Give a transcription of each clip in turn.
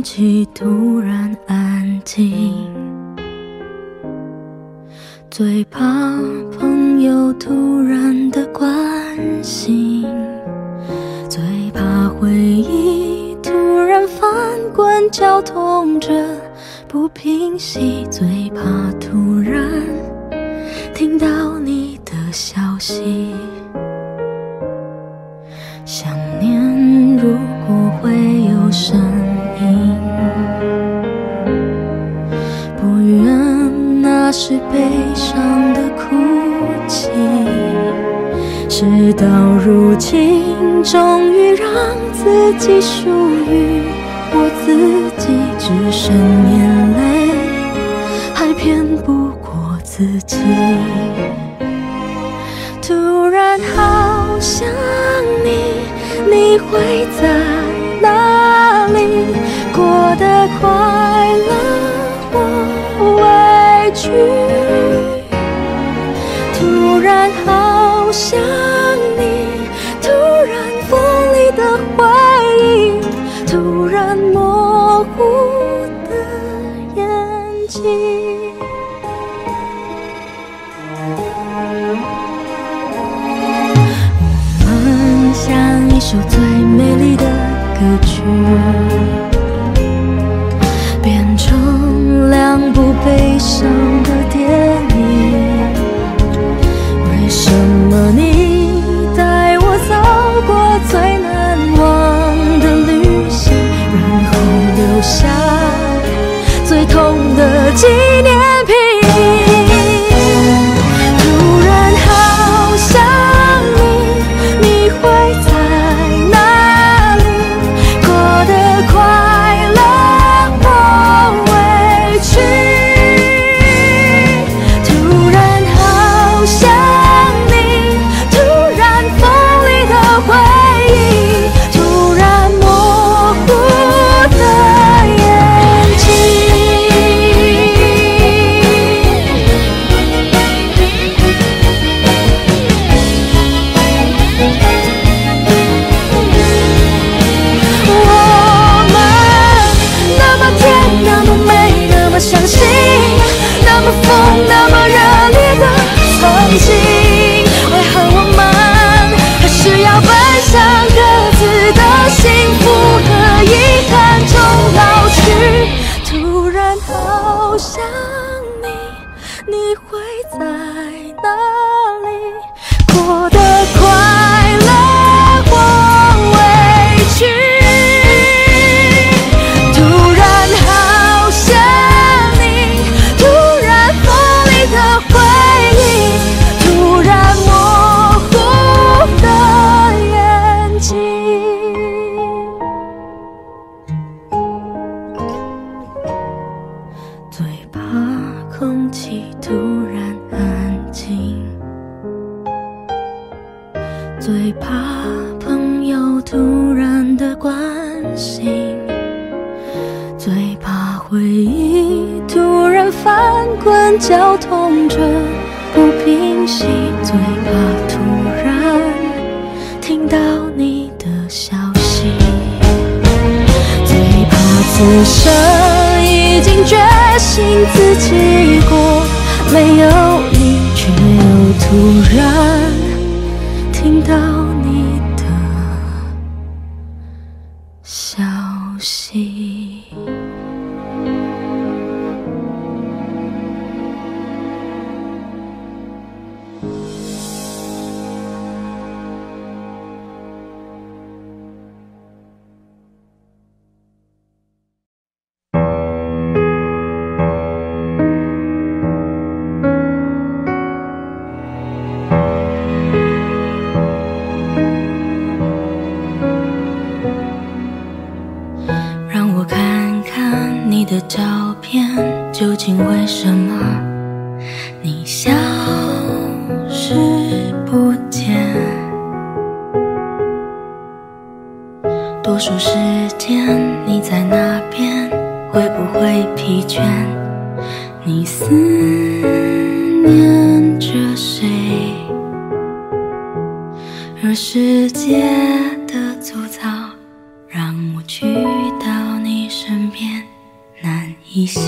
空气突然安静，最怕朋友突然的关心，最怕回忆突然翻滚绞痛着不平息，最怕突然听到你的消息。想念如果会有声音，不愿那是悲伤的哭泣。事到如今，终于让自己属于我自己，只剩眼泪还骗不过自己。突然好想你，你会在哪里？过得快乐或委屈？突然好想你，突然锋利的回忆，突然模糊的眼睛。像一首最美丽的歌曲，变成两部悲伤的电影。为什么你带我走过最难忘的旅行，然后留下最痛的纪念品？那么热烈的曾经，为何我们还是要奔向各自的幸福和遗憾中老去？突然好想你，你会在哪里？过得快乐或委屈？最怕空气突然安静，最怕朋友突然的关心，最怕回忆突然翻滚绞痛着不平息，最怕突然听到你的消息，最怕此生已经决心自己过，没有你，却又突然听到你的消息。你的照片，究竟为什么你消失不见？多数时间你在那边，会不会疲倦？你思念着谁？而世界的粗糙，让我去到你身边。 一些。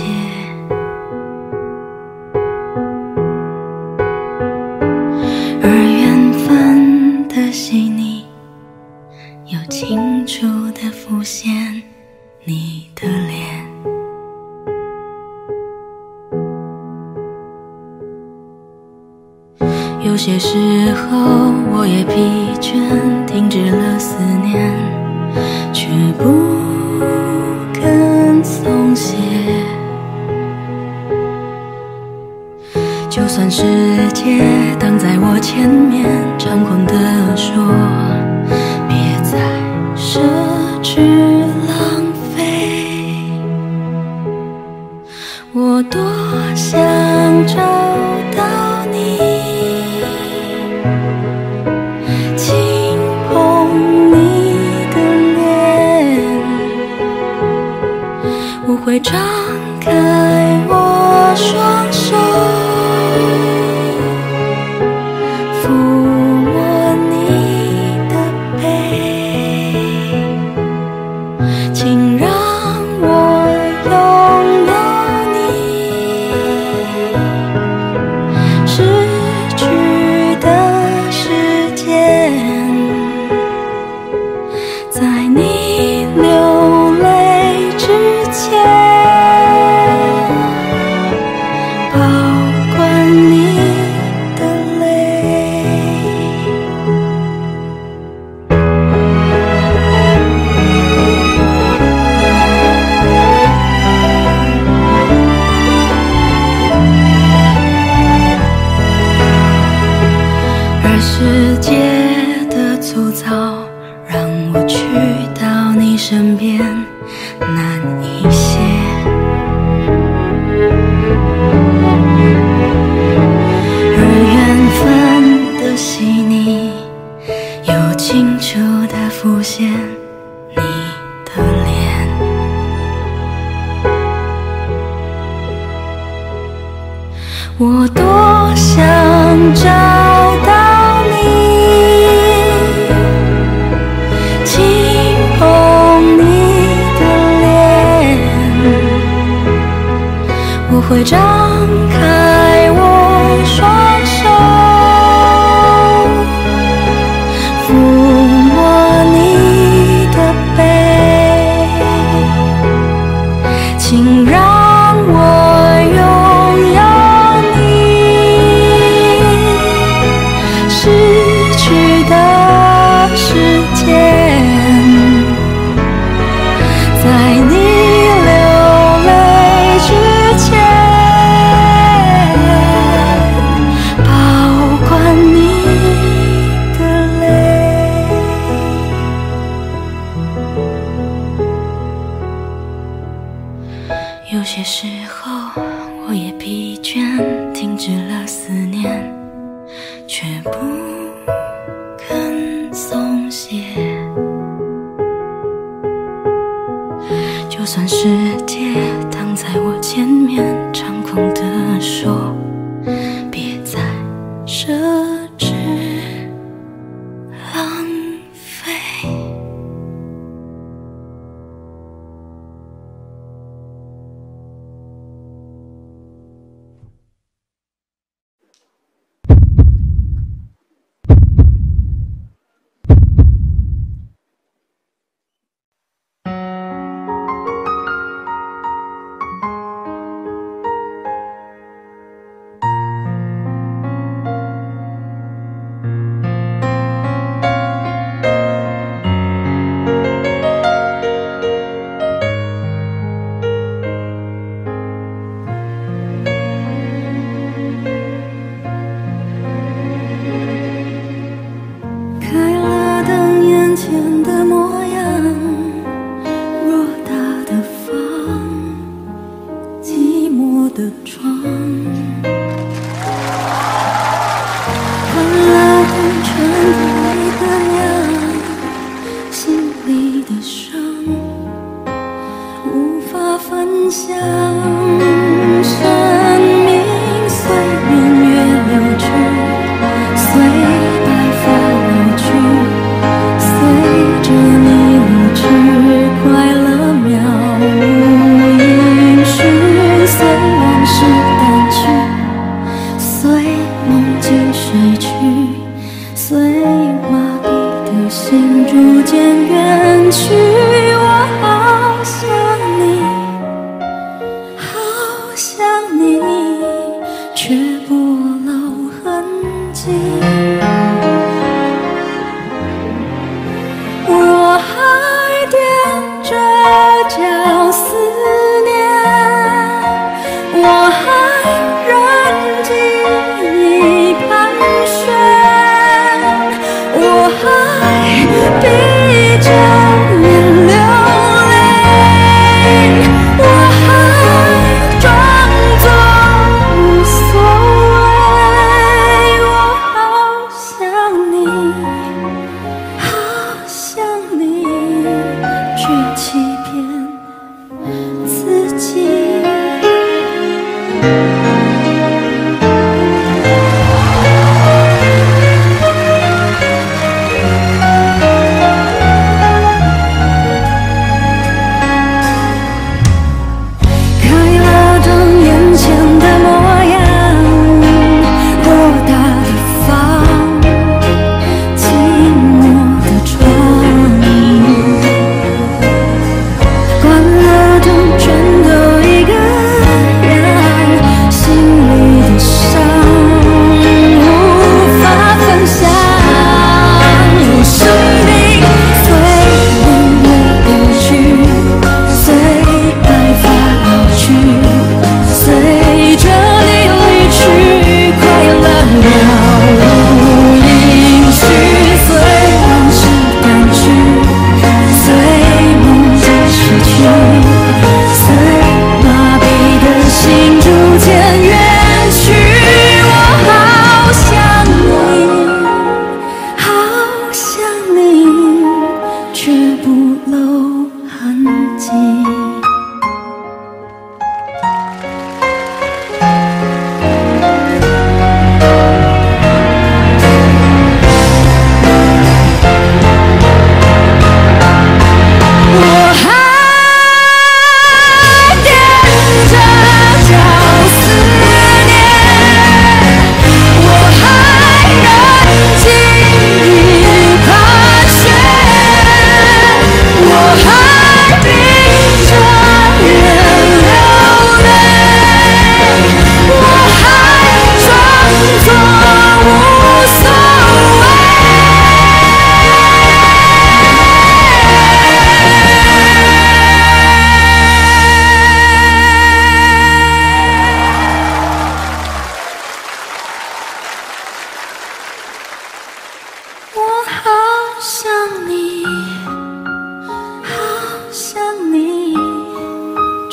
而缘分的细腻，又清楚地浮现你的脸。有些时候我也疲倦，停止了思念，却不肯松懈。就算世界挡在我前面，猖狂地说别再奢侈浪费，我多想找到你，轻碰你的脸，我会张开我双手，抚摸你的背，请让我拥有你，失去的时间，在你流泪之前，保管你的泪。而世界的粗糙，让我去到你身边难一些。而缘分的细腻，又清楚地浮现你的脸。我多想找到你，轻碰你的脸，我会张开我双手，抚摸你的背，请让我拥有你，失去的时间，在你流泪之前，保管你的泪。有些时候我也疲倦，停止了思念，却不肯松懈。就算世界挡在我前面，猖狂地说别再奢侈浪费。快乐渺无音讯。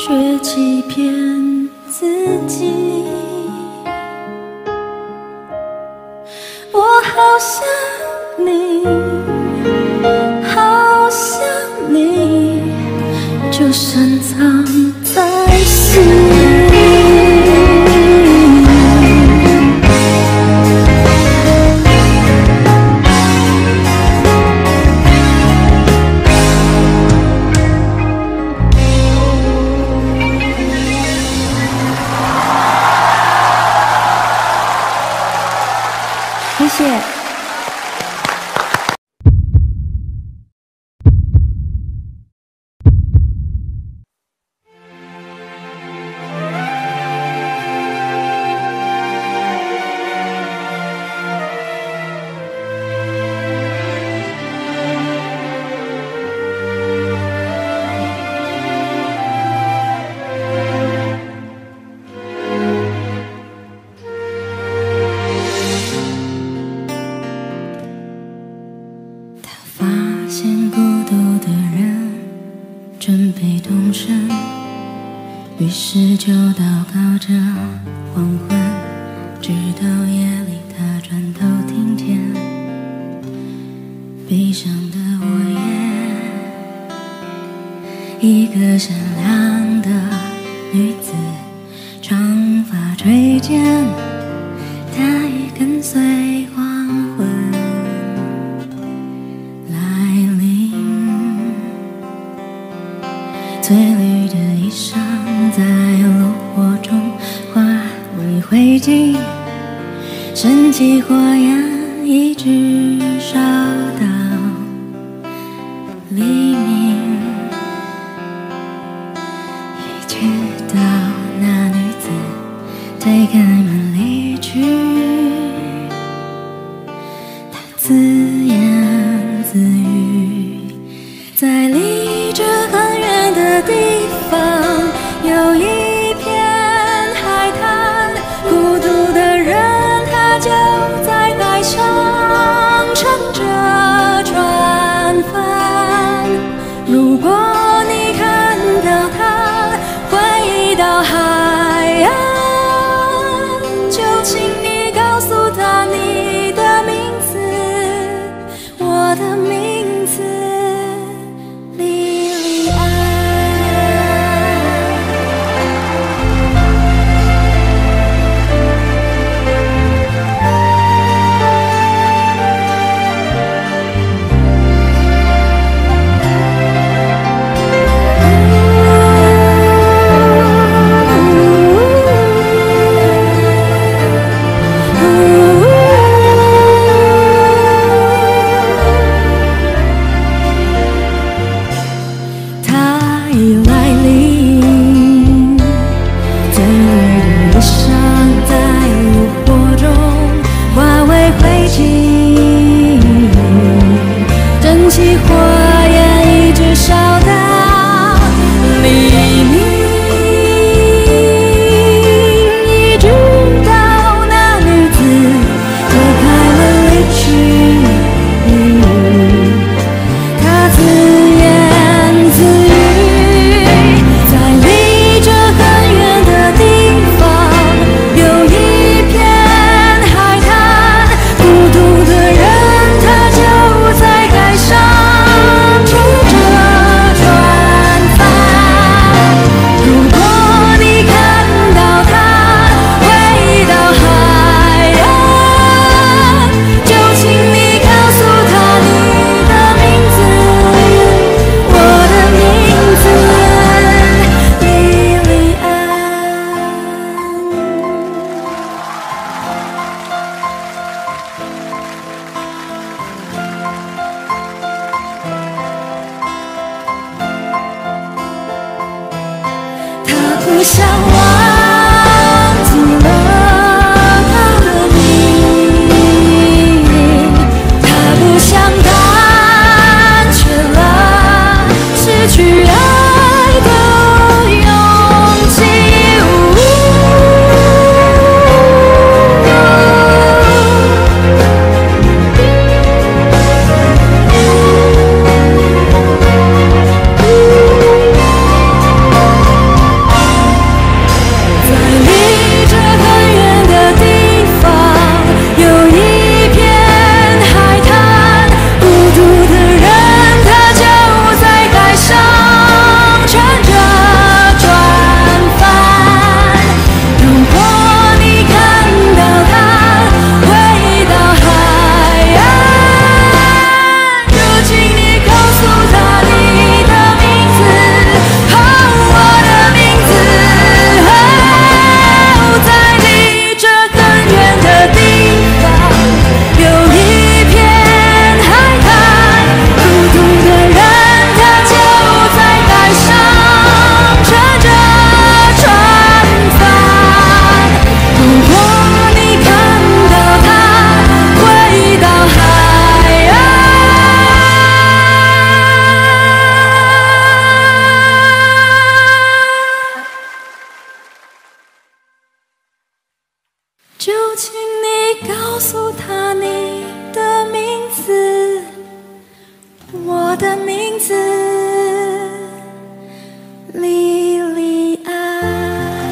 却欺骗自己。我好想你，好想你，就深藏在心里。谢谢。准备动身，于是就祷告着黄昏，直到夜里他转头听见悲伤的我也，一个善良的女子，长发垂肩，她也跟随黄昏来临。翠绿的衣裳在炉火中化为灰烬，升起火焰一直烧到黎明，一直到那女子推开门离去。她自言自语，在离这很远的地方有一片海滩，孤独的人他就在海上乘着船帆。如果你看到他回到海岸，就请你告诉他你的名字，我的名字莉莉安。不想忘记了他的名，他不想胆怯了失去爱的勇气。 的名字，莉莉安。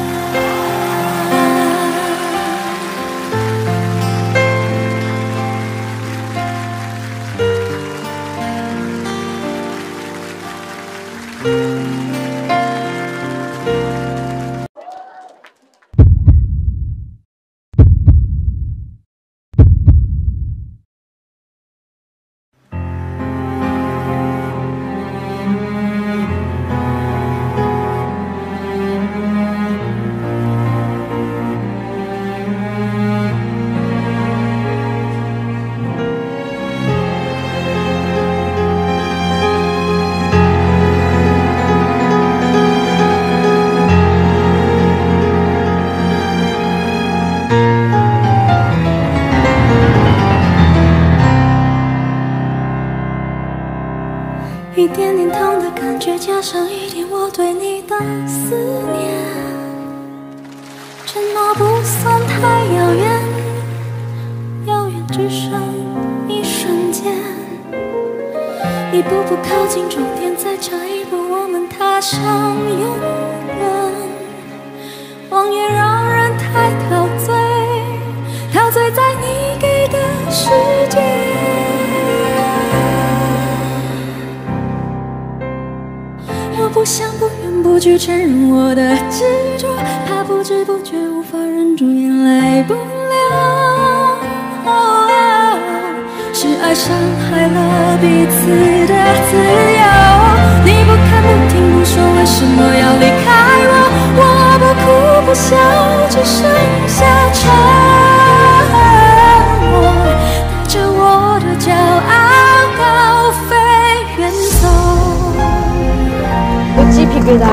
一点点痛的感觉，加上一点我对你的思念，承诺不算太遥远，遥远只剩一瞬间。一步步靠近终点，在这一步我们踏上永远。谎言让人太陶醉，陶醉在你给的世界。我不想不言不惧承认我的执着，怕不知不觉无法忍住眼泪不流。是爱伤害了彼此的自由，你不看不听不说，为什么要离开我？我不哭不笑，只剩下沉默，带着我的骄傲高飞远走。 我鸡皮疙瘩。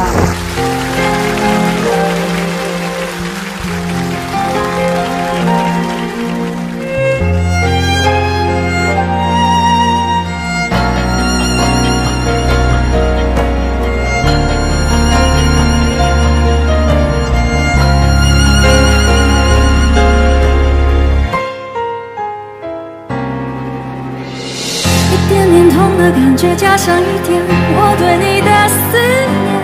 一点点痛的感觉，加上一点我对你的思念，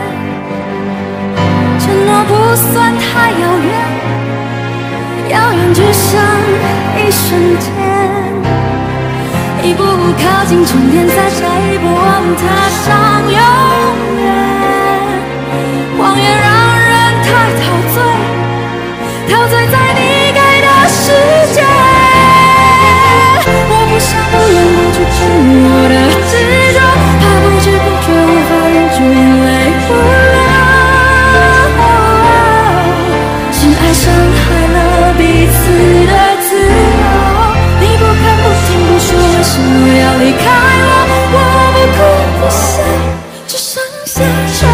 承诺不算太遥远，遥远只剩一瞬间。一步步靠近终点，在这一步我们踏上永远。谎言让人太陶醉，陶醉在你给的世界。我不想不言不惧承认我的执着，怕不知不觉无法忍住眼泪不流。是爱伤害了彼此的自由，你不看不听不说，为什么要离开我？我不哭不笑，只剩下沉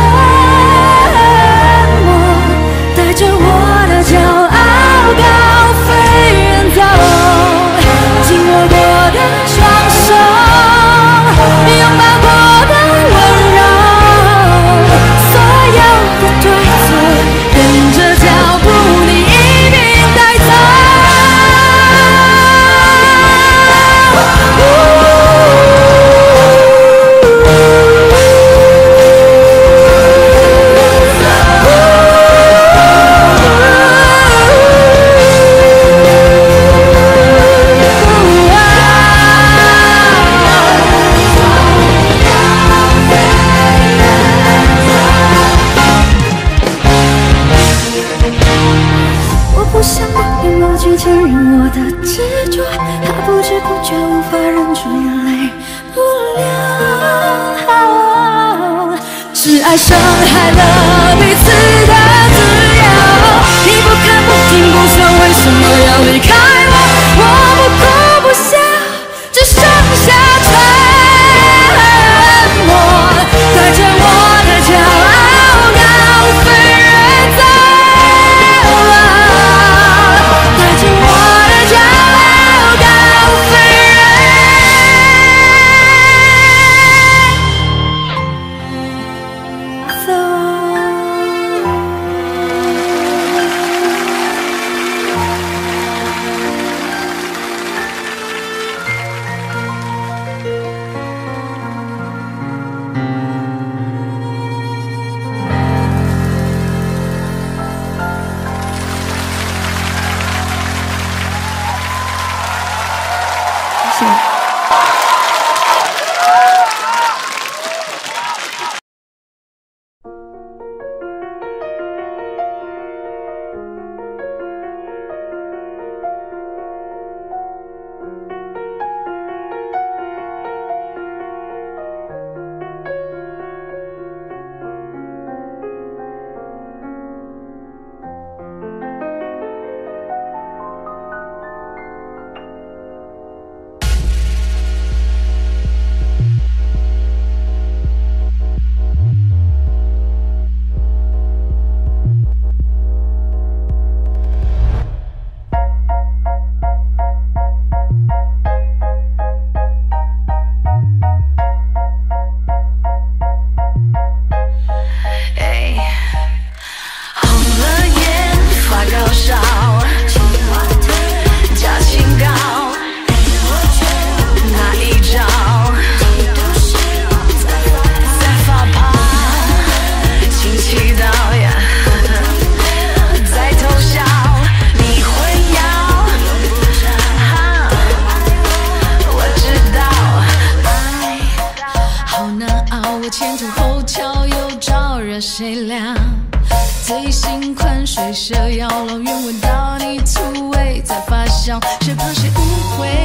默，带着我的骄傲高飞远走。紧握过的双手，拥抱过的温柔，所有的对错，跟着脚步你一并带走。我不想不言不惧承认我的执着，怕不知不觉无法忍住眼泪不流。是爱伤害了彼此的自由，你不看不听不说，为什么要离开我？我不哭不笑，只剩下沉默，带着我的骄傲高飞远走。带着我的骄傲高飞远走。 样。最新款水蛇腰，老远闻到你土味在发酵，谁怕谁误会？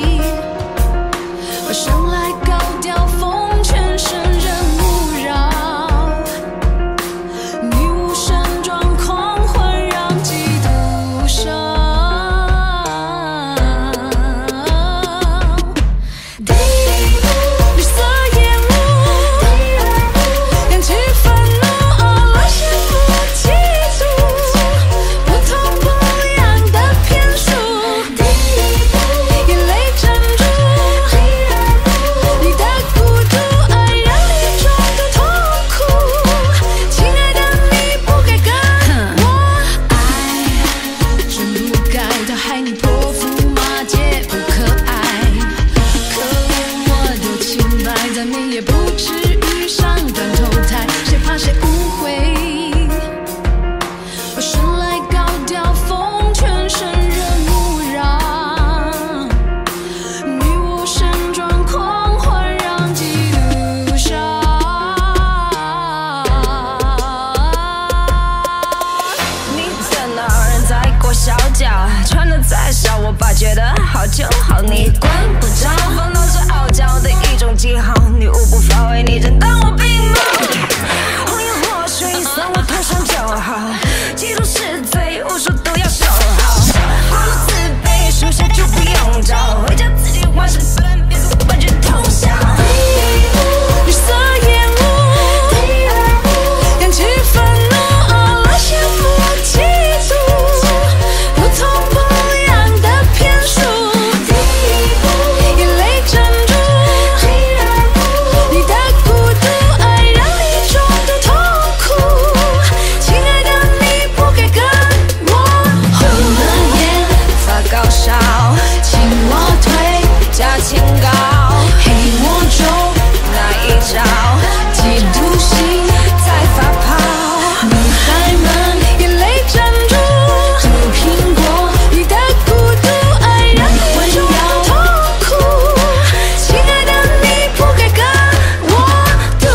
我生来高调，风全身人勿扰，你无声状狂欢让嫉妒烧。第一幕，绿色烟雾，扬起愤怒，了羡慕嫉妒，不痛不痒的骗术。第一步，眼泪珍珠，你的孤独爱让你装的痛苦，亲爱的你不该跟我爱，真不该的害你泼妇骂街不可爱，可怜我多清白，再美也不至于上断头台，谁怕谁误会？我生来高调，风全身人勿扰，你无声状狂欢让嫉妒烧。 你在哪儿？人在裹小脚，穿得再少，我爸觉得好就好，你管不着。烦恼是傲娇的一种记号，你无不发威，你真当我病吗？红颜祸水算我头上就好，嫉妒是罪，无数都要守好。过路自卑，属下就不用找，回家自己完事，不然别跟本局通宵。 绿色烟雾，扬起愤怒，了羡慕嫉妒，不痛不痒的骗术。眼泪珍珠，你的孤独爱让你装的痛苦，亲爱的你不该跟我混了眼， 发高烧， 请我退加清高， 黑我中那一招， 嫉妒心在发泡。 女孩们眼泪珍珠，毒苹果，你的孤独爱让你装的痛苦，亲爱的你不该跟我赌。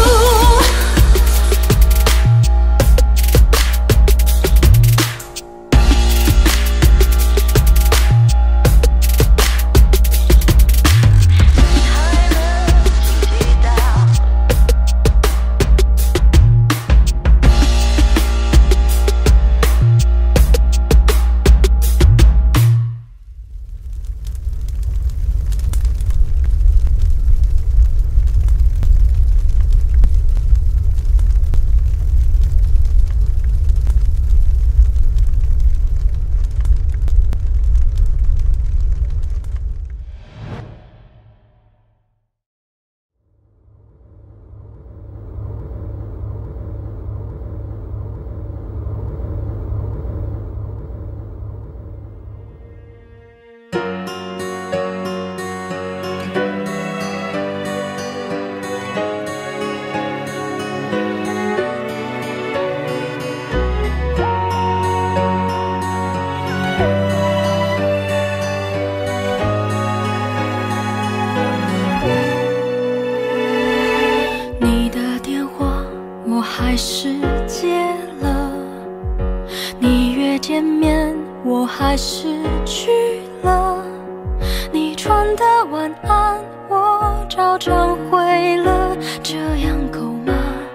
你的电话我还是接了，你约见面我还是去了，你传的晚安我照常回了，这样够吗？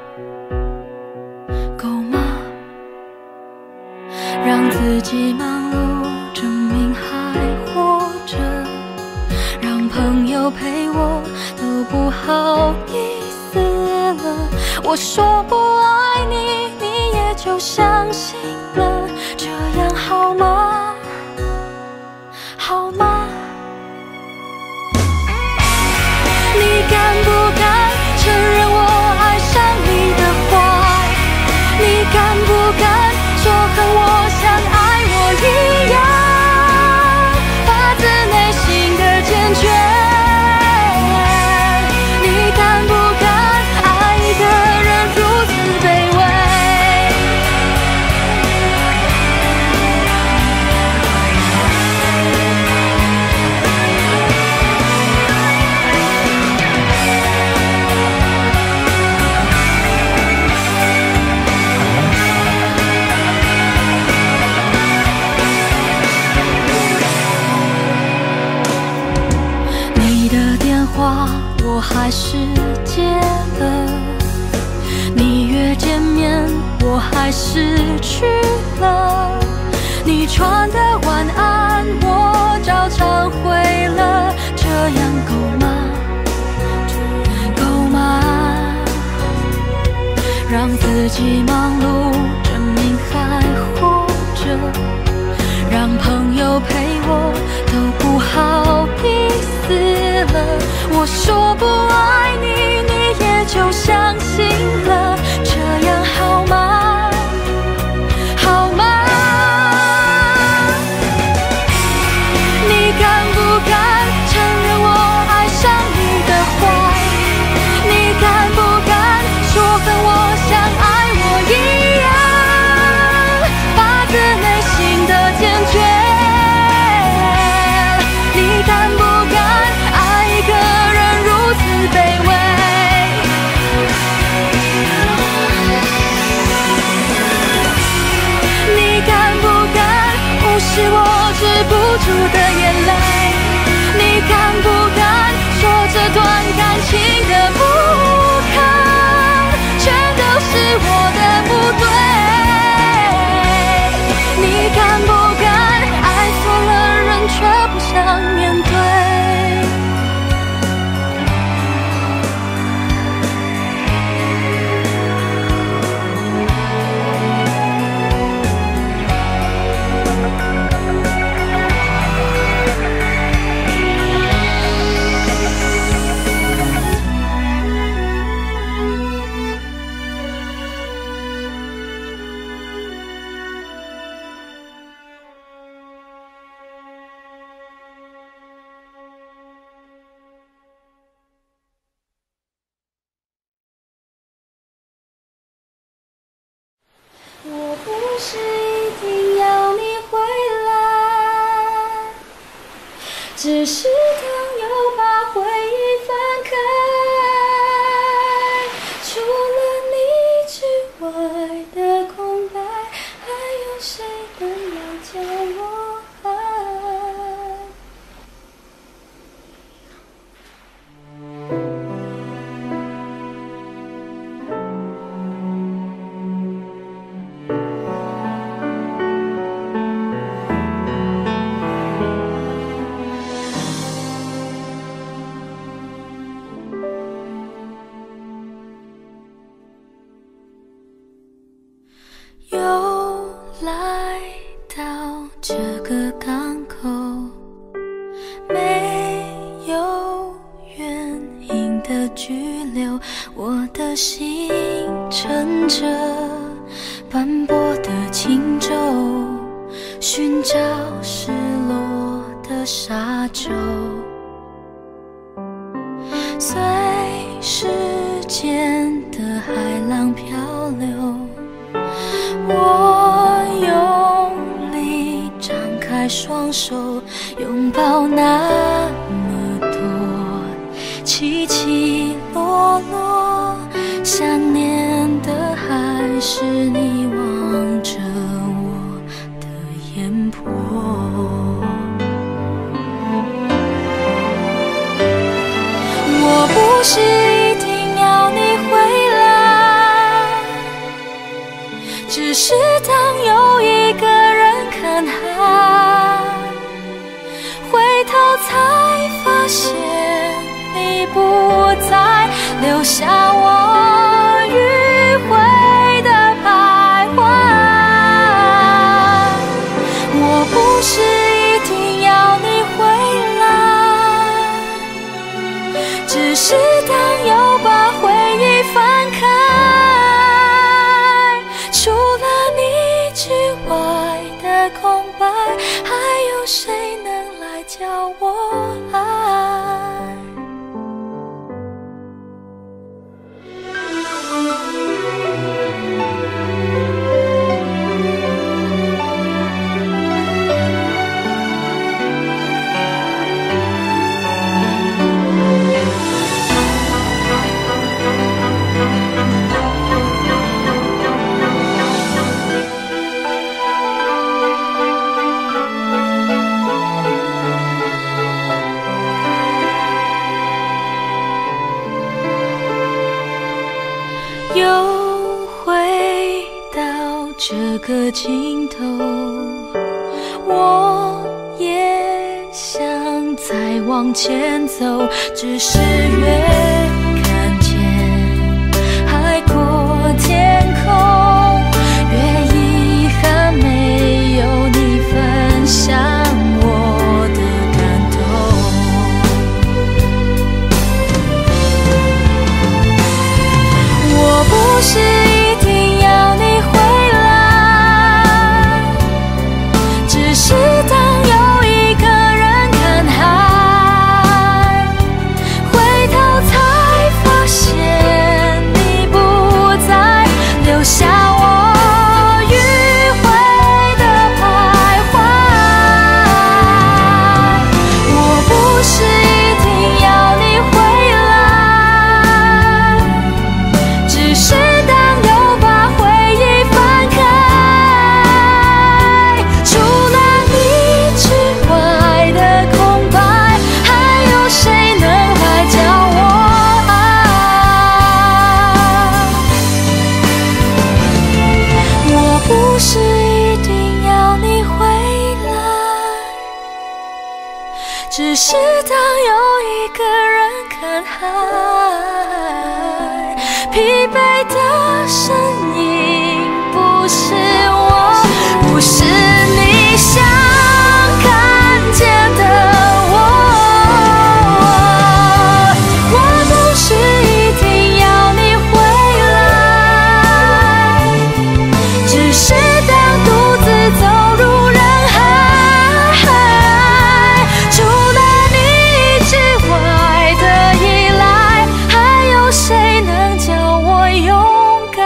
够吗？让自己忙碌，证明还活着，让朋友陪我都不好意思了。我说不爱你，你也就相信了，这样好吗？好吗？你敢不敢承认我爱上你的坏？你敢不敢说和我像爱我一样，发自内心的坚决？你敢不敢爱一个人如此卑微？ 话我还是接了，你约见面我还是去了，你传的晚安我照常回了，这样够吗？够吗？让自己忙碌证明还活着，让朋友陪我都不好意思了，我说不爱你，你也就相信了，这样好吗？好吗？你敢不敢承认我爱上你的坏？你敢不敢说跟我像爱我一样，发自内心的坚决？你敢不敢爱一个人如此卑微？你敢不敢无视我止不住的眼泪？你敢不敢说这段感情的不堪全都是我的不对？你敢不敢爱错了人却不想面对？我不是一定要你回来，只是当又把回忆翻开，除了你之外的空白，还有谁能来教我爱？又来到这个港口，没有原因的拘留，我的心乘着斑驳的轻舟，寻找失落的沙洲，随时间的海浪漂流，我用力张开双手，拥抱那么多起起落落，想念的还是你望着我的眼波。我不是一定要你回来，只是当有一个人看海，回头才发现你不在，留下我迂回的徘徊。我不是一定要你回来，只是当又把回忆翻开，除了你之外的空白，还有谁能来教我爱？ 这个尽头，我也想再往前走，只是越看见海阔天空，越遗憾没有你分享我的感动。我不是一定要你回来，只是当有一个人看海，回头才发现你不在，留下我迂回的徘徊。我不是一定要你回来，只是当又把回忆翻开，除了你之外的空白，还有谁能来教我爱？我不是一定要你回来，只是当有一个人看海，疲惫的身影不是我，不是你想看见的我。我不是一定要你回来，只是当独自走入人海，除了你之外的依赖，还有谁能叫我勇敢？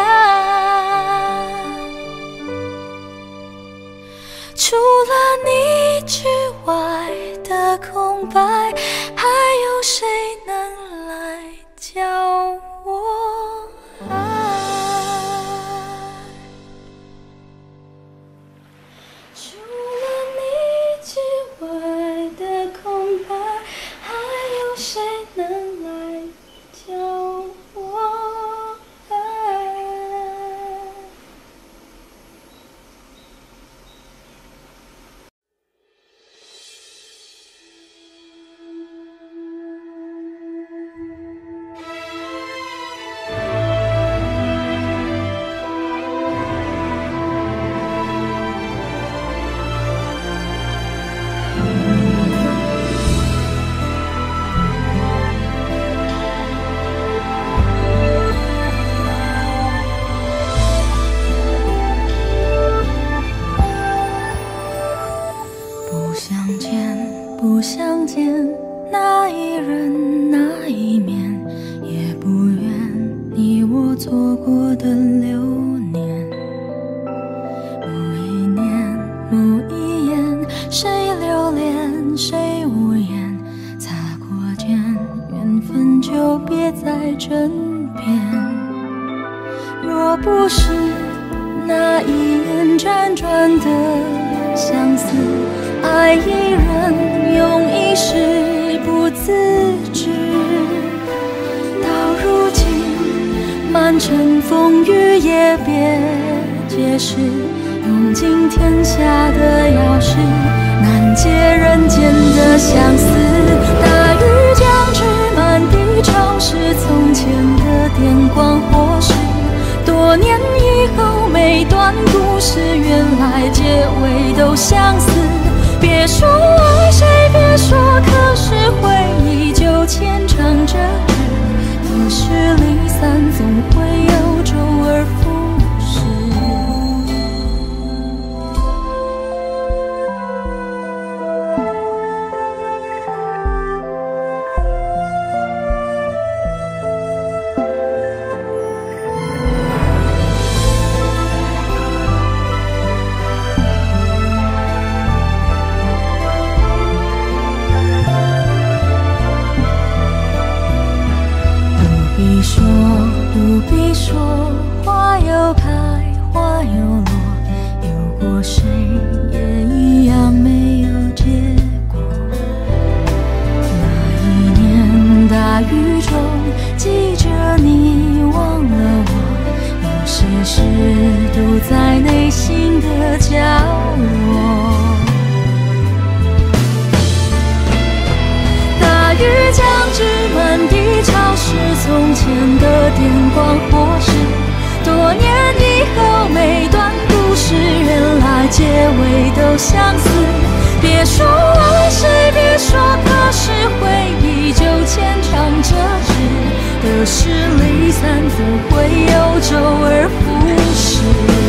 除了你之外的空白，还有谁能来教我爱？除了你之外的空白，还有谁能来教我爱？不想见，不想见那一人那一面，也不愿你我错过的流年。某一年，某一眼，谁留恋，谁无言，擦过肩，缘分就别在枕边。若不是那一眼辗转的相思，爱一人用一世不自知，到如今满城风雨也别解释，用尽天下的钥匙，难解人间的相思。大雨将至，满地潮湿，从前的电光火石，多年以后每段故事，原来结尾都相似。别说爱谁，别说，可是回忆就牵肠着纸，得失离散总会有周而复始。不必说，话从前的电光火石。多年以后，每段故事原来结尾都相似。别说往事，别说可是，回忆就牵肠着纸。得失离散，怎会有周而复始？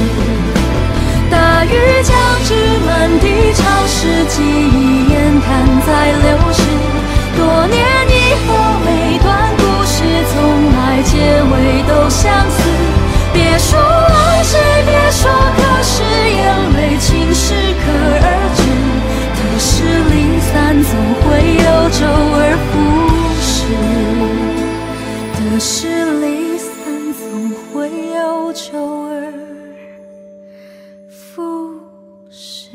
大雨将至，满地潮湿，记忆眼看在流逝。多年以后，每段故事从来结尾都相似。别说往事，别说可是，眼泪尽适可而止。得失离散，总会有周而复始。得失离散，总会有周而复始。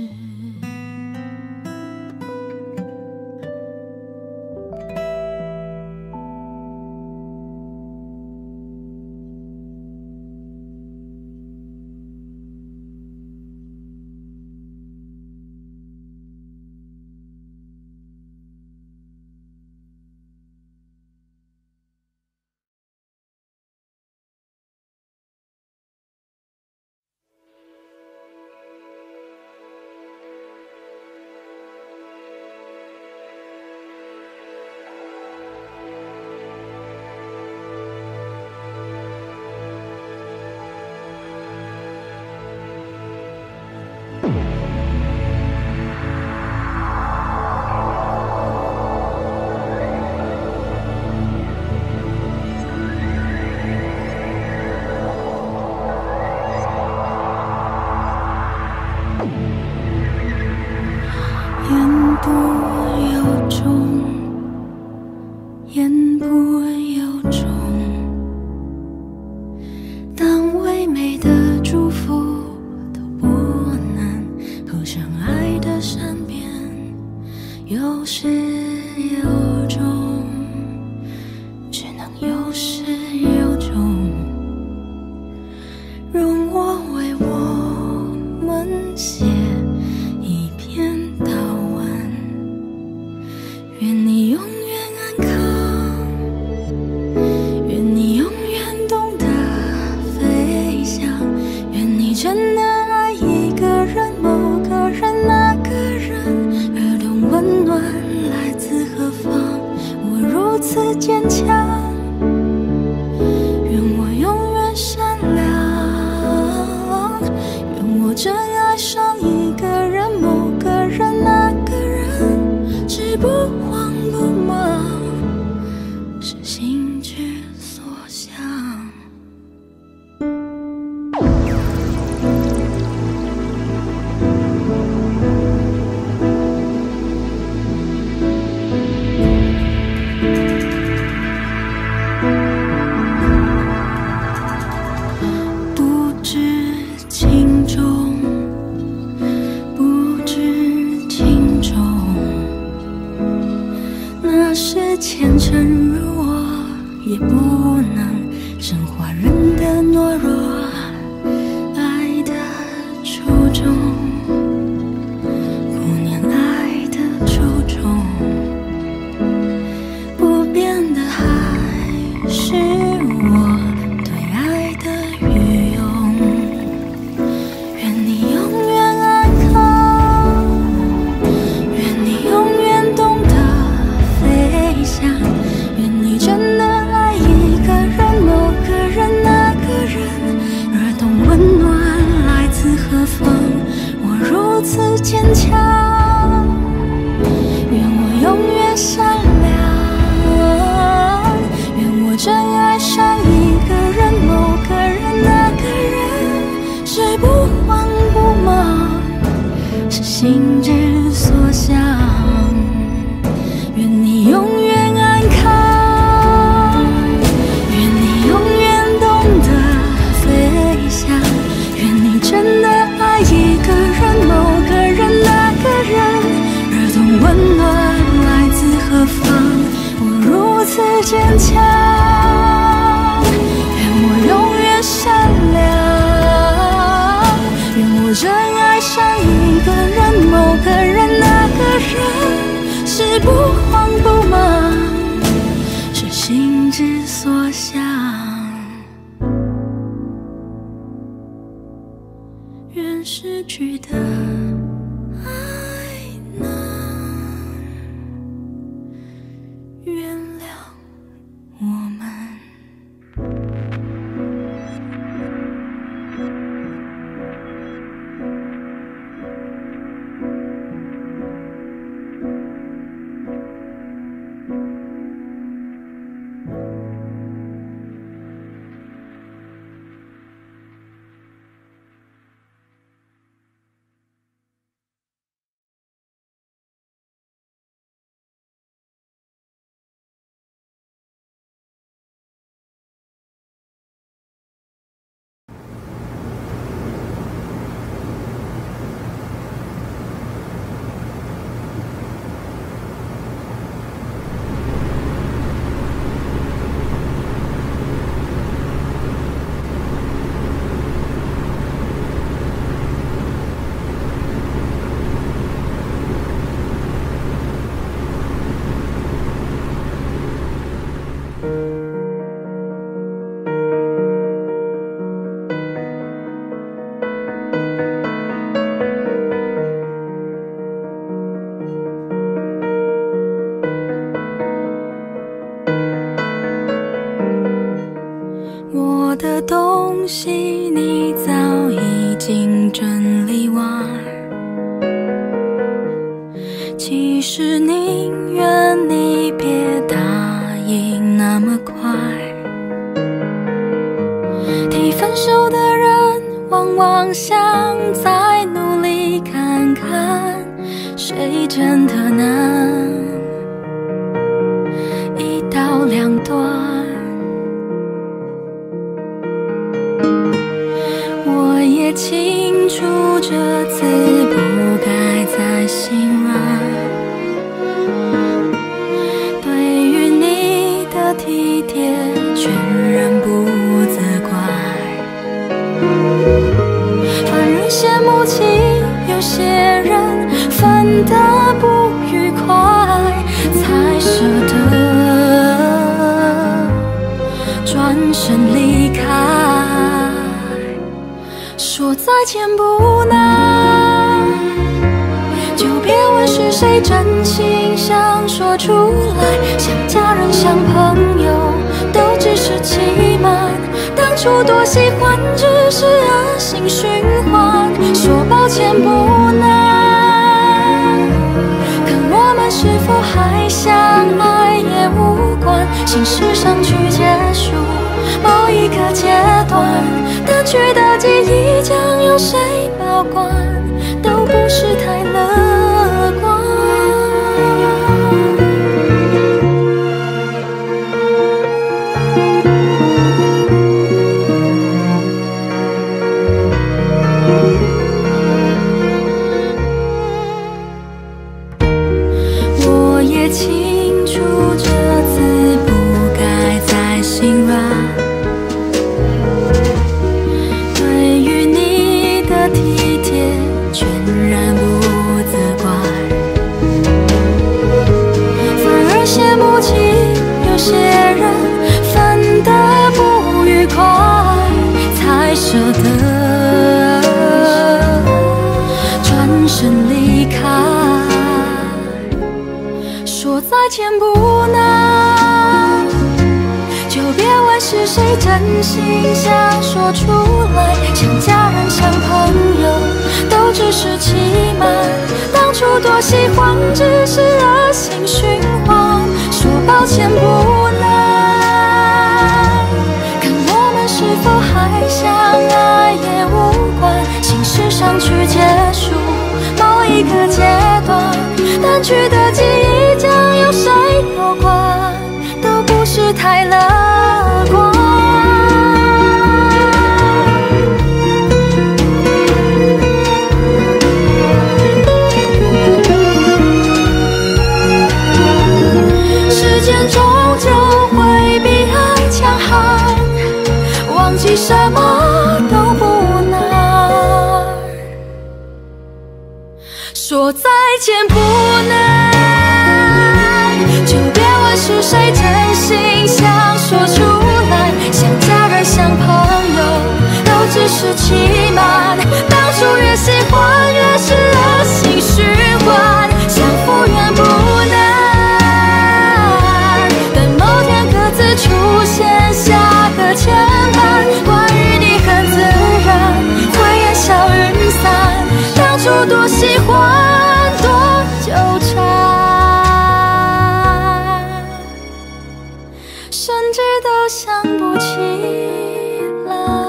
是不慌不忙，是心之所向。 失去的爱呢？原谅我们。我的东西你早已经整理完，其实宁愿你别答应那么快。提分手的人往往想再努力看看，谁真的能一刀两断。我也清楚这次不该再心软，对于你的体贴全然不责怪。反而羡慕起有些人分得不愉快，才舍得转身离开。说再见不难，就别问是谁真心想说出来。像家人像朋友都只是欺瞒，当初多喜欢只是恶性循环。说抱歉不难，可我们是否还相爱也无关。心事上去结束某一个阶段，淡去的记忆将由谁保管，都不是太乐观。我也清楚这次不该再心软，体贴全然不责怪。反而羡慕起有些人分得不愉快，才舍得转身离开。说再见不难，就别问是谁真心想说出来。像家人像朋友都只是欺瞒，当初多喜欢只是恶性循环。说抱歉不难，看我们是否还相爱也无关。心事上去结束某一个阶段，淡去的记忆将由谁保管，都不是太乐观。时间终究会比爱强悍，忘记什么都不难。说再见不难，就别问是谁真心想说出来。像家人像朋友都只是欺瞒，当初越喜欢初多喜欢多纠缠，甚至都想不起来。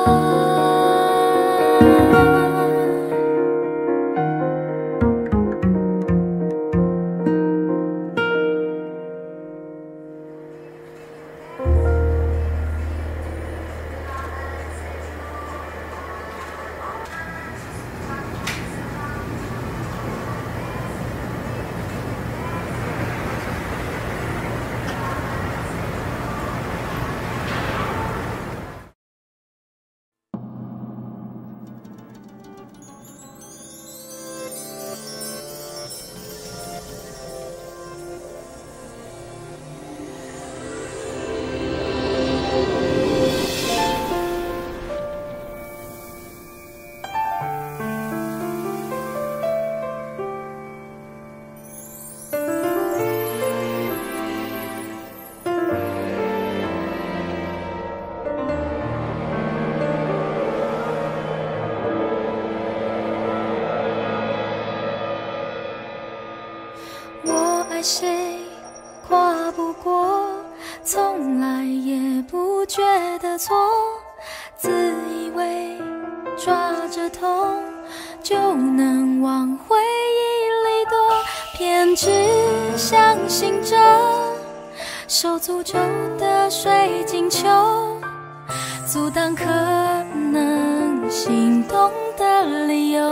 谁跨不过，从来也不觉得错，自以为抓着痛就能往回忆里躲，偏只相信着受诅咒的水晶球，阻挡可能心动的理由，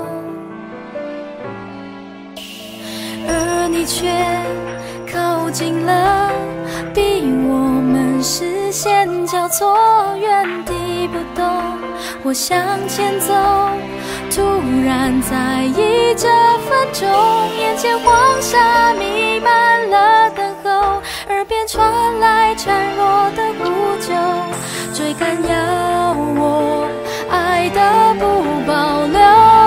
而你却靠近了，逼我们视线交错，原地不动。我向前走，突然在意这分钟，眼前黄沙弥漫了等候，耳边传来孱弱的呼救，追赶要我爱的不保留。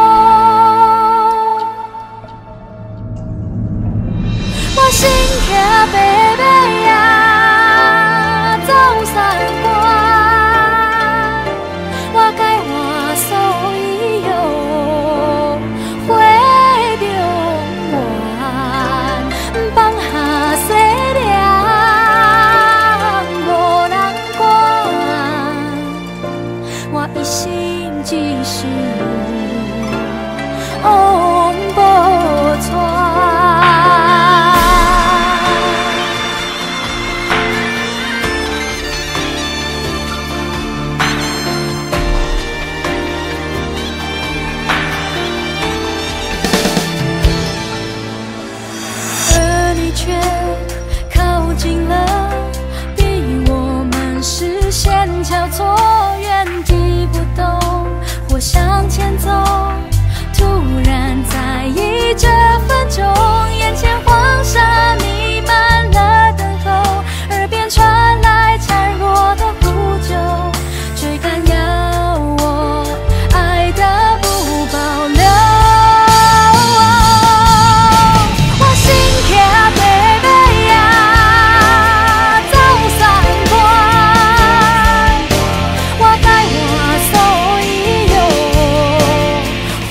我心跳白白呀，走三关，我该话所以有回中原，放下西凉无人管，我一心只是往无川。交错，原地不动，或向前走，突然在意这分钟，眼前黄沙弥漫了等候，耳边传来孱弱的呼救，追赶要我爱的不保留。我心跳白白呀，走三关，我该话所以有回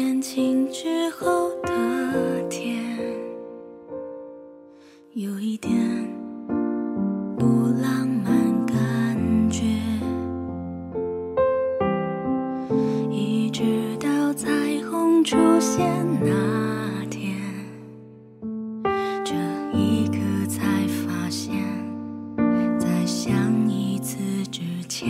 年轻之后的天，有一点不浪漫感觉，一直到彩虹出现那天，这一刻才发现，在相一次之前，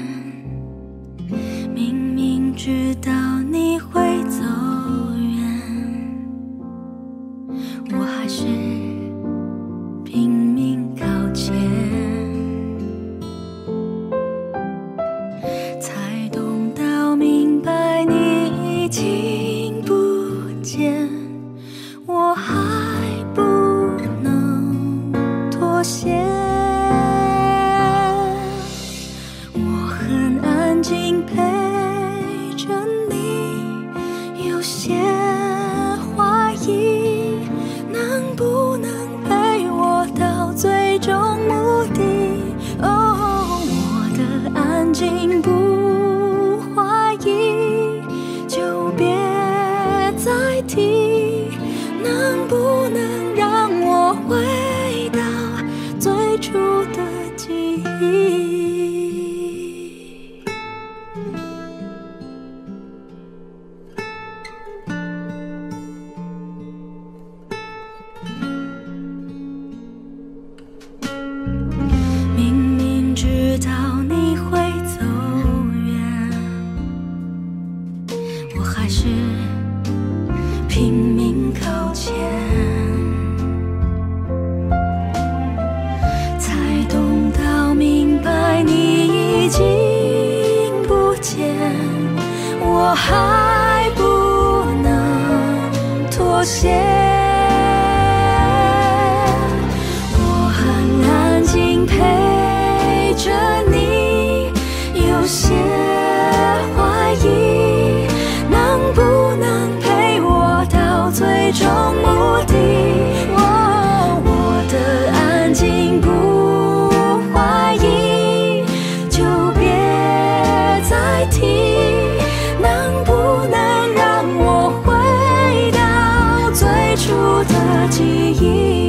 明明知道你会走远，我还是拼命靠前，才懂到明白你已经不见，我还不能妥协。我很安静陪着你，有些怀疑能不能陪我到最终目的。哦，我的安静不怀疑，就别再提，能不能让我回到最初的记忆。明明知道你会走远，我还是拼命靠前，才懂到明白你已经不见，我还不能妥协。我很安静陪着你，有些怀疑能不能陪我到最终目的。哦，我的安静不怀疑，就别再提，能不能让我回到最初的记忆。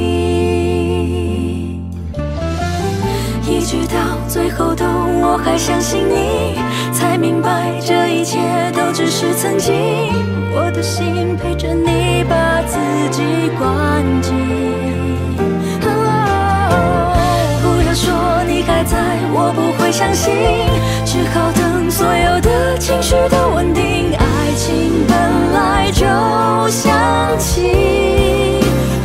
一直到最后都我还相信你，才明白这一切都只是曾经。我的心陪着你，把自己关紧。不要说你还在，我不会相信，只好等所有的情绪都稳定。爱情本来就像气。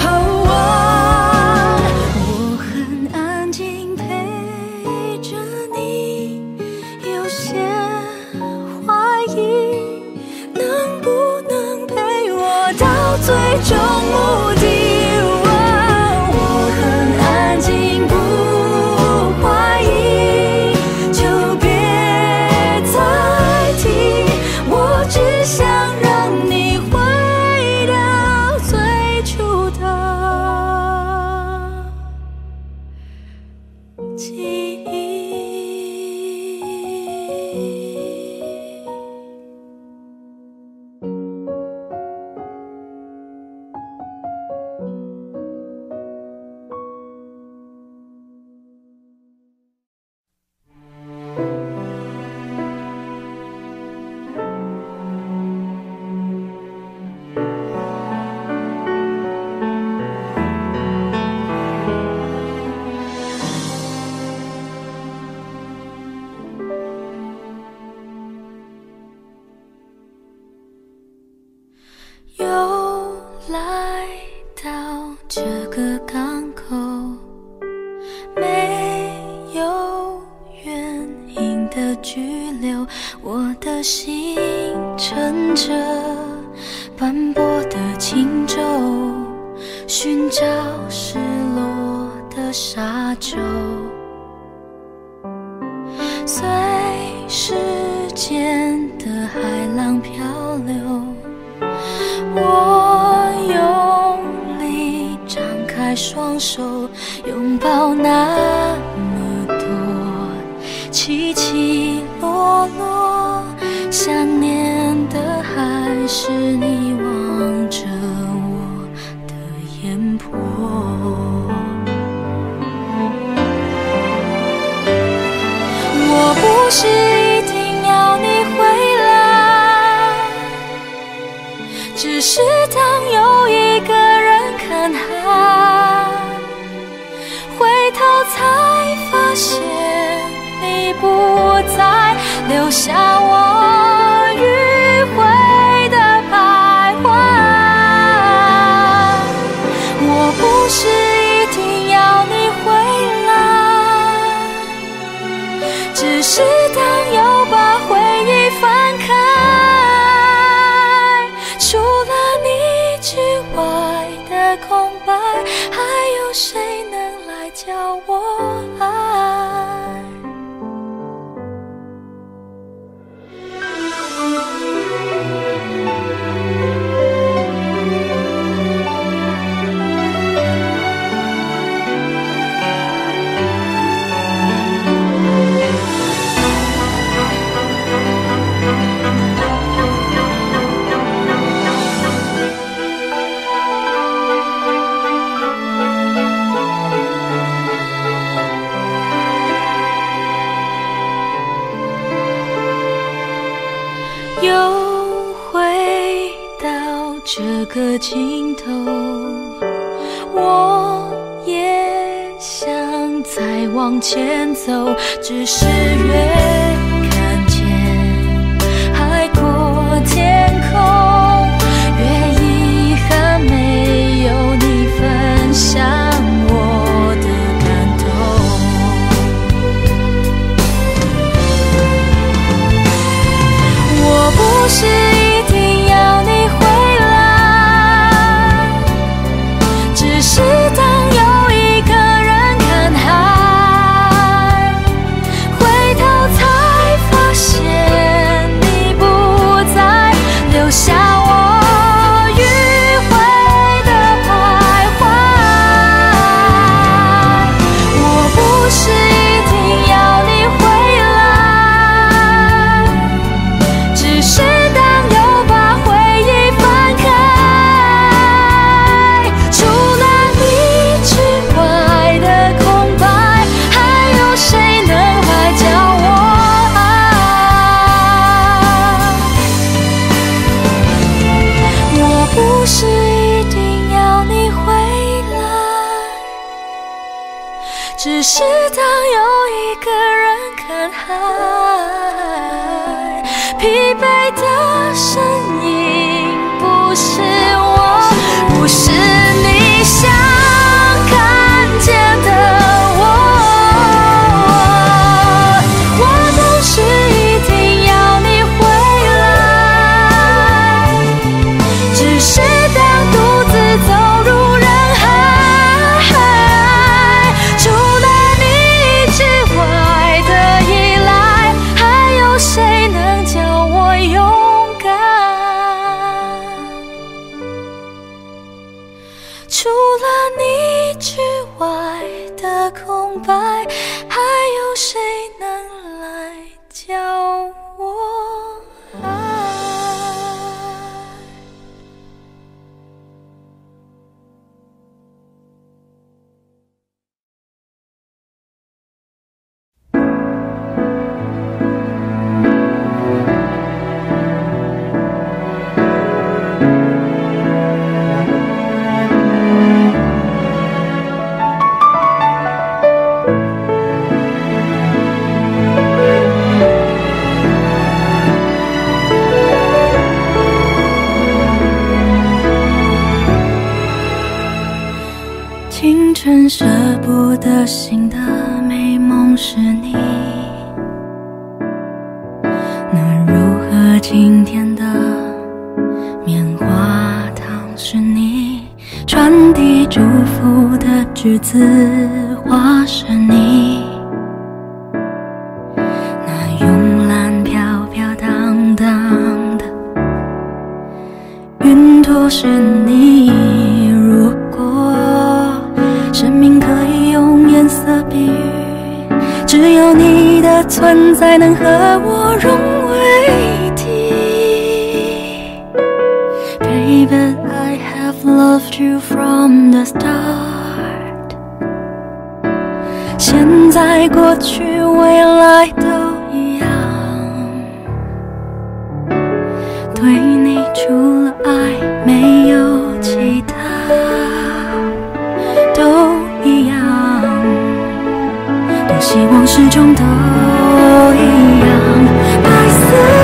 我很安静陪着你，有些怀疑能不能陪我到最终目的。我很安静不怀疑，就别再提，我只想让你回到最初的记忆。又来到这个港口，没有原因的拘留，我的心乘着斑驳的轻舟，寻找失落的沙洲，随时间的海浪漂流。我用力张开双手，拥抱那么多起起落落，想念的还是你望着我的眼波。我不是一定要你回来，只是当有一个人看海，回头才发现你不在，留下我迂回的徘徊。我不是一定要你回来，只是当又把回忆翻开，除了你之外的空白，还有谁能来教我爱？又回到这个尽头，我也想再往前走，只是越看见海阔天空，越遗憾没有你分享我的感动。我不是一定要你回来，只是当有一个人看海，回头才发现你不在，留下我迂回的徘徊。我不是一定要你回来，只是当又把回忆翻开，除了你之外的空白，还有谁能来教我爱？我不是一定要你回来，只是当有一个人看海，疲惫的身影不是我，不是你想看见的我。我不是一定要你回来，只是当独自走入人海，除了你之外的依赖，还有谁能叫我勇敢？除了你之外的空白，还有谁能来教我爱？清晨舍不得醒的美梦是你，那如何今天的棉花糖是你，传递祝福的栀子花是你，那慵懒飘飘荡荡的云朵是你。如果生命可以用颜色比喻，只有你的存在能和我融为一体。 Baby, I have loved you from the start. 现在、过去、未来都一样。对你除了爱，没有其他，都一样。多希望始终都一样。白色。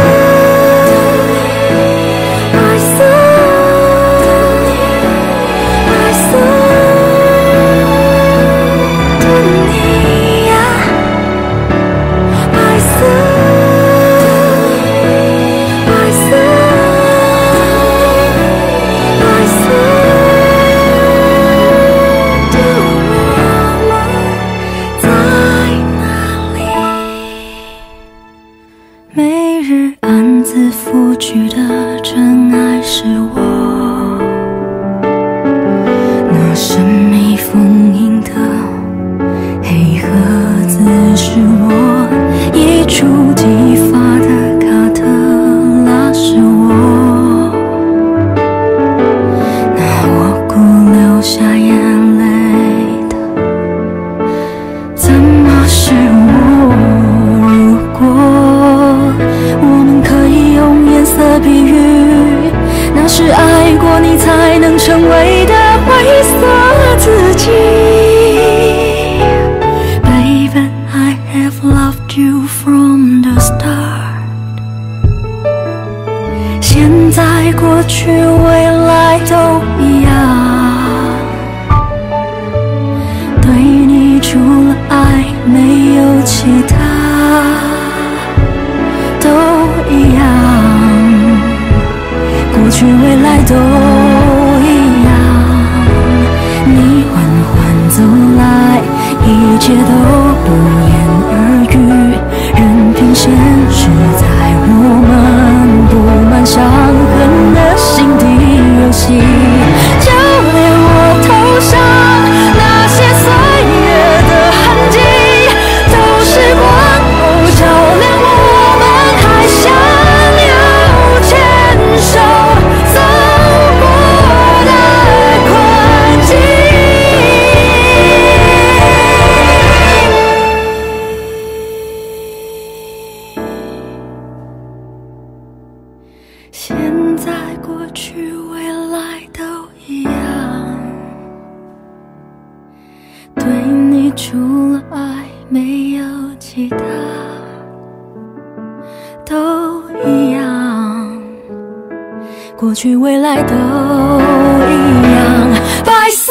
过去未来都一样，白色。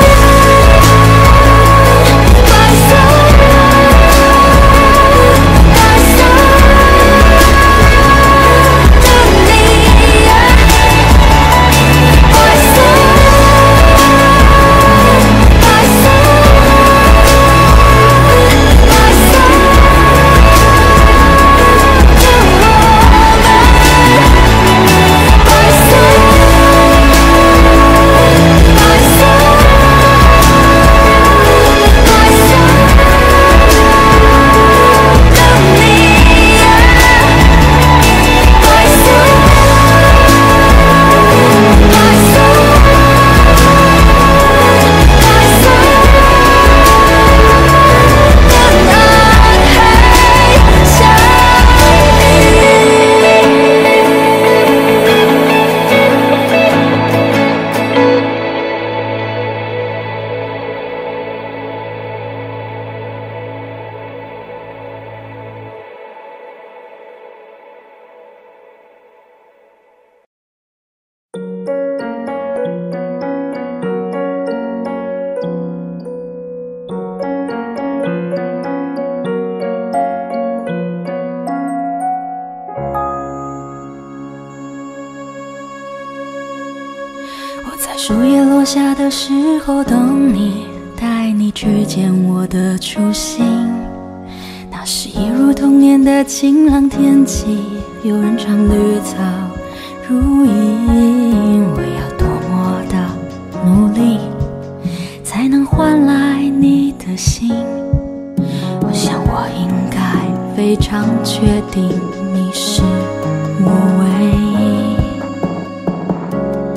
树叶落下的时候等你，带你去见我的初心。那是一如童年的晴朗天气，有人唱绿草如茵。我要多么的努力，才能换来你的心？我想我应该非常确定你是我唯一。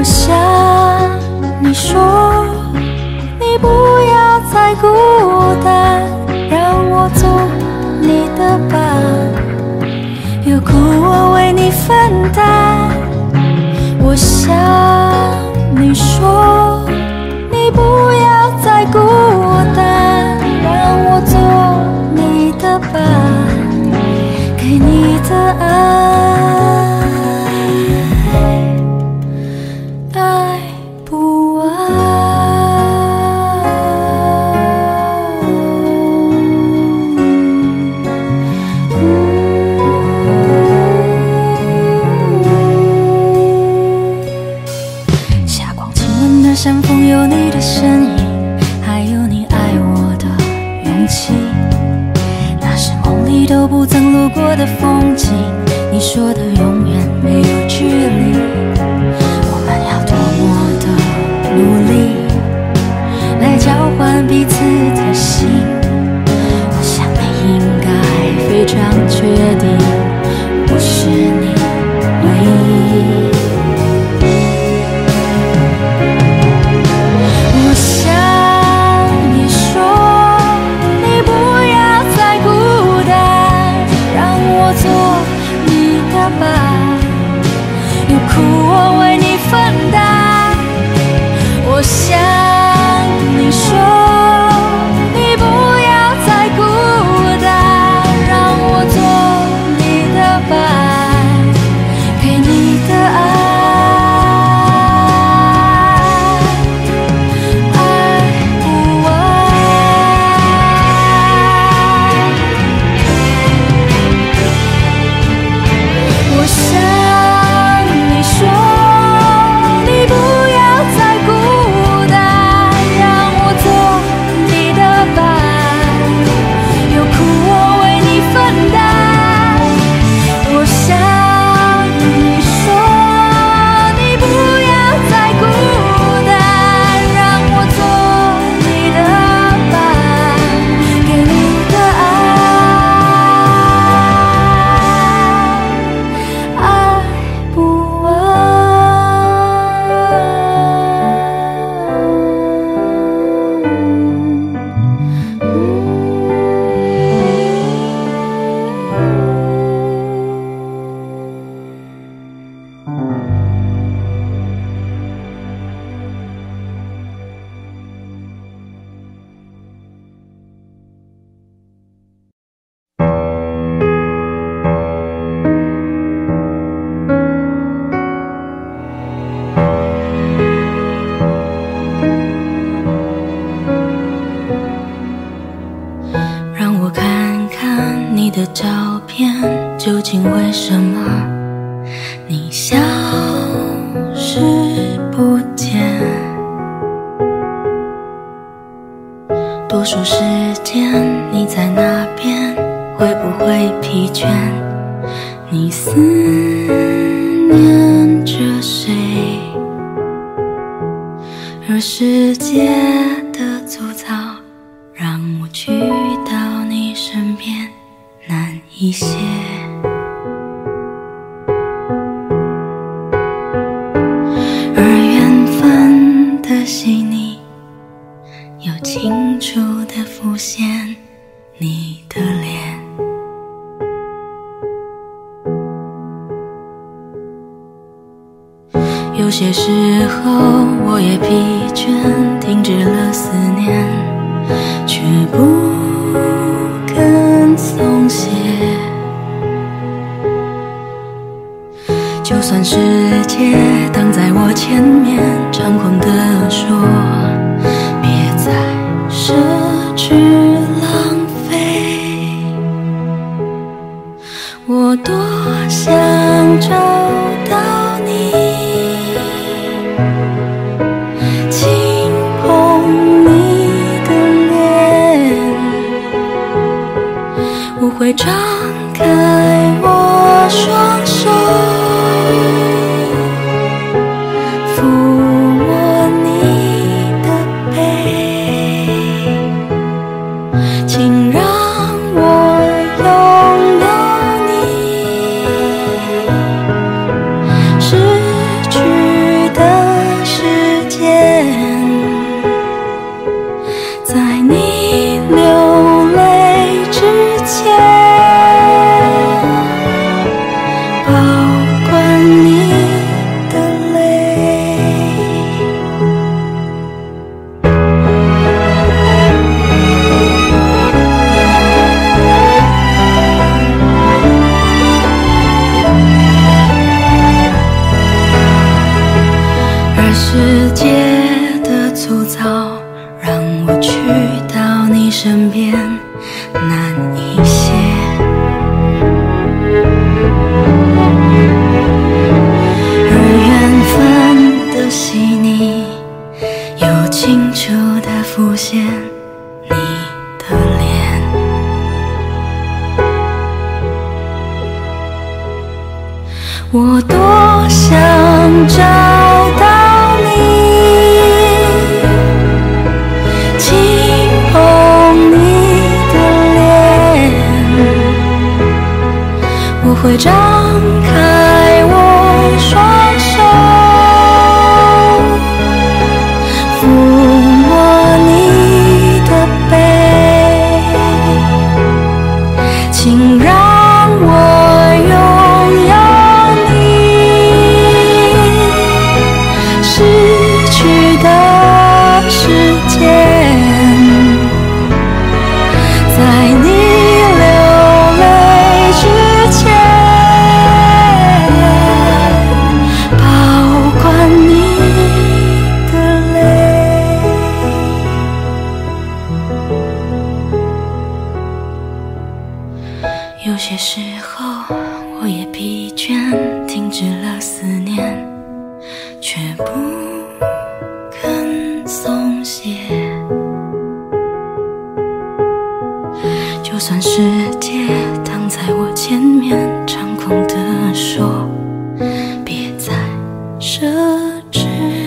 我想你说，你不要再孤单，让我做你的伴，有苦我为你分担。我想你说，你不要再孤单，让我做你的伴，给你的爱不完。霞光亲吻的山峰有你的身影，还有你爱我的勇气，那是梦里都不曾路过的风景。你说的永远没有距离，我们要多么的努力来交换彼此的心。我想你应该非常确定，我是你唯一。我想你说，你不要再孤单，让我做你的伴，有苦我为你分担。我想你说，你不要再孤单，让我做你的伴，给你的爱不完。我想你说，你不要再孤单，让我做你的伴，有苦我为你分担。我想你说，你不要再孤单，让我做你的伴，给你的爱不完。让我看看你的照片，究竟为什么你消失不见？多数时间你在那边，会不会疲倦？你思念着谁？而世界的粗糙让我去到你身边难一些。而缘分的细腻又清楚地浮现你的脸。有些时候我也疲倦，停止了思念，却不肯松懈。就算世界挡在我前面，张狂地说别再奢侈浪费，我多想找到你，轻碰你的脸，我会张开我双手，抚摸你的背，请让我拥有你。 界的粗糙，让我去到你身边难一些。而缘分的细腻，又清楚地浮现你的脸。我多想找到你，轻碰你的脸，我会张开我双手，抚摸你的背，请让我拥有失去的时间，在你流泪之前，保管你的泪。有些时候，我也疲倦，停止了思念，却不肯松懈。就算世界挡在我前面，猖狂地说别再奢侈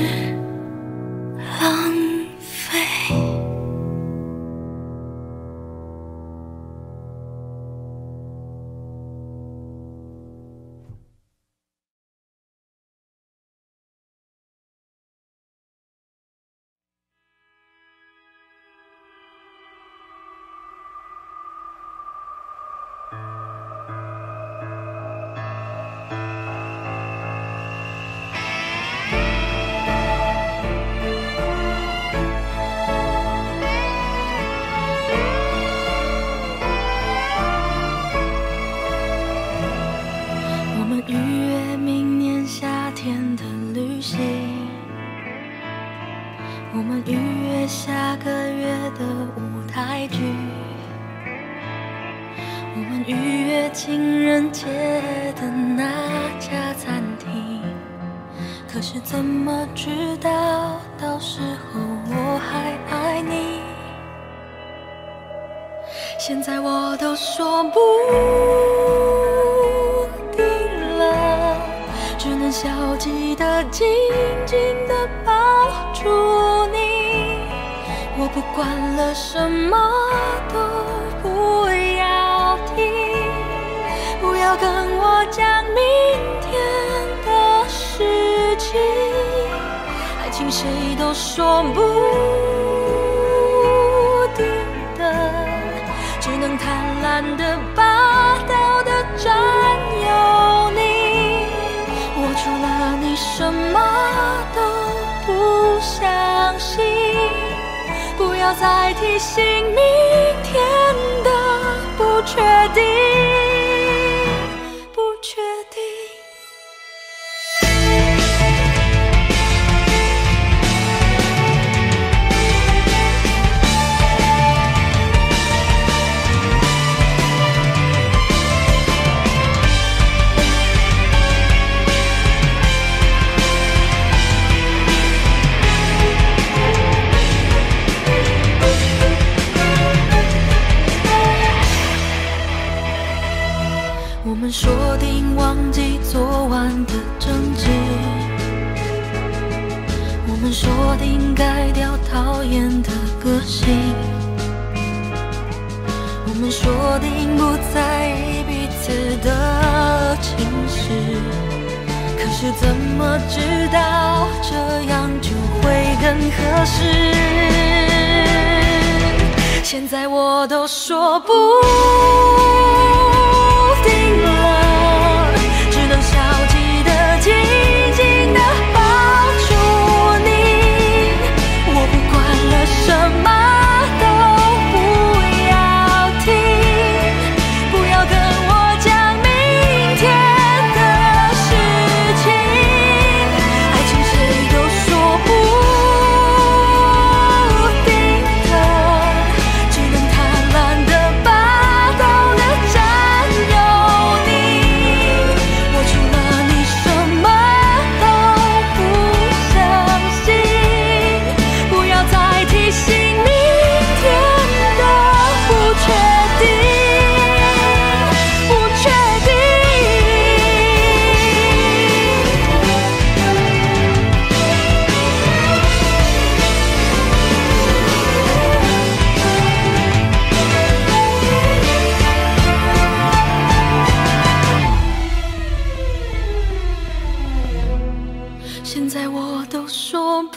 浪费。我们预约明年夏天的旅行，我们预约下个月的舞台剧，我们预约情人节的那家餐厅。可是怎么知道到时候我还爱你？现在我都说不定了，只能消极的紧紧的抱住你。我不管了，什么都不要听，不要跟我讲明天的事情。爱情谁都说不定的，只能贪婪的霸道的占有你。我除了你什么都不相信，不要再提醒明天的不确定，不确定。我们说定忘记昨晚的争执，我们说定改掉讨厌的个性，我们说定不在意彼此的情绪。可是怎么知道这样就会更合适？现在我都说不定了，只能消极的紧紧的抱住你。我不管了，什么都不要听，不要跟我讲明天的事情。爱情谁都说不现在我都说不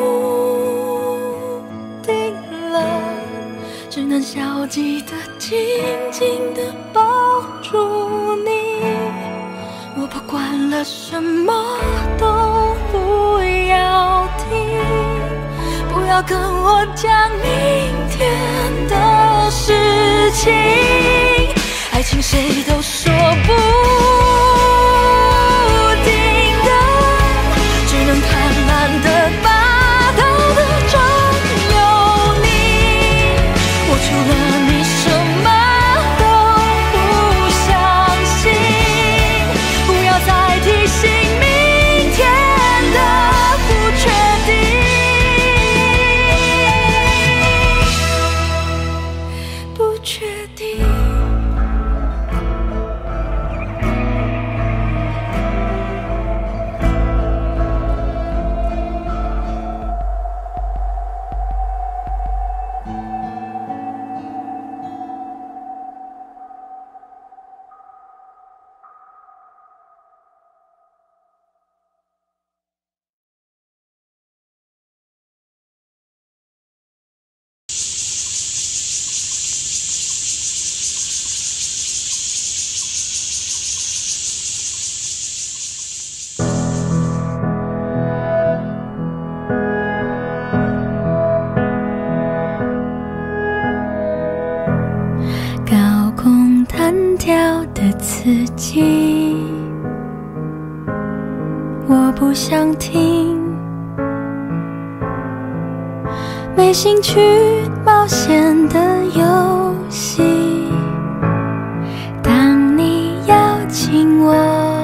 定了，只能消极的紧紧的抱住你。我不管了，什么都不要听，不要跟我讲明天的事情。爱情谁都说不定的，只能贪婪的霸道的占有你。我除了你什么都不相信，不要再提醒明天的不确定，不确定。自己，我不想听，没兴趣冒险的游戏。当你邀请我，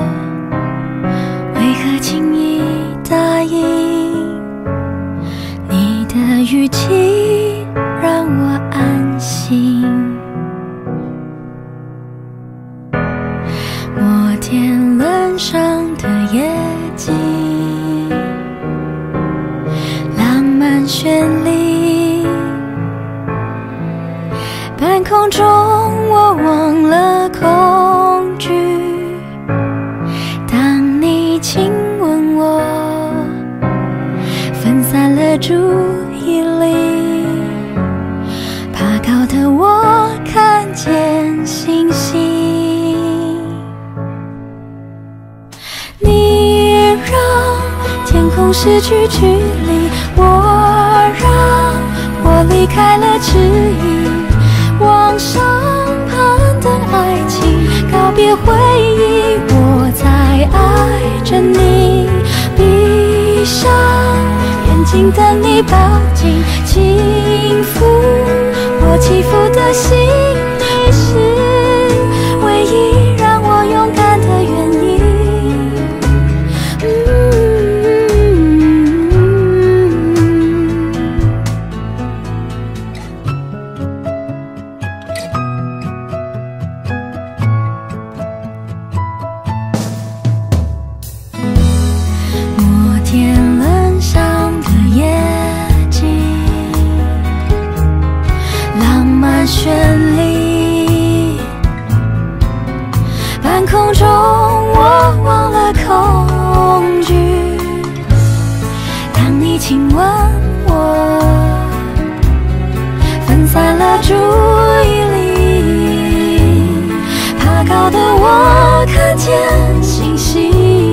为何轻易答应？你的语气让我安心。摩天轮上的夜景，浪漫绚丽。半空中我忘了恐惧，当你亲吻我，分散了注意力。爬高的我看见星星。天空失去距离，我离开了指引，往上攀登爱情，告别回忆，我在爱着你。闭上眼睛等你抱紧，轻抚我起伏的心，你是唯一让我勇敢的原因。绚丽，半空中我忘了恐惧。当你亲吻我，分散了注意力。爬高的我看见星星，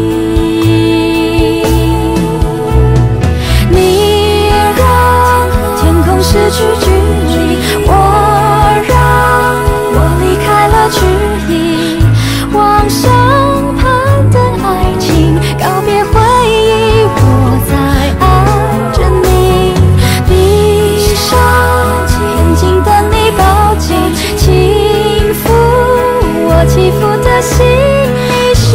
你让天空失去距离，指引往上攀登爱情，告别回忆，我在爱着你。闭上眼睛等你抱紧，轻抚我起伏的心，你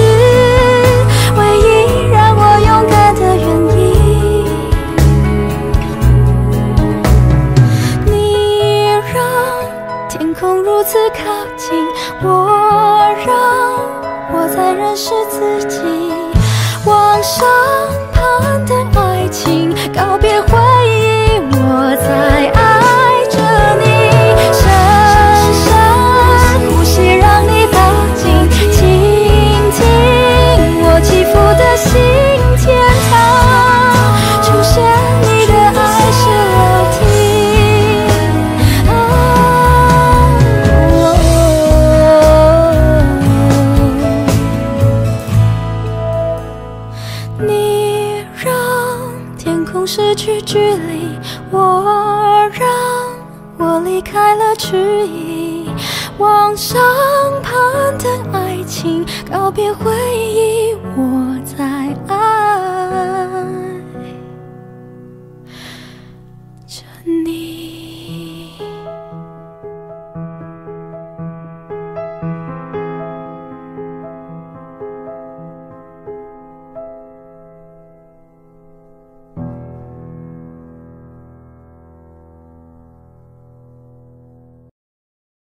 你让天空失去距离，我让我离开了迟疑，往上攀的爱情，告别回忆，我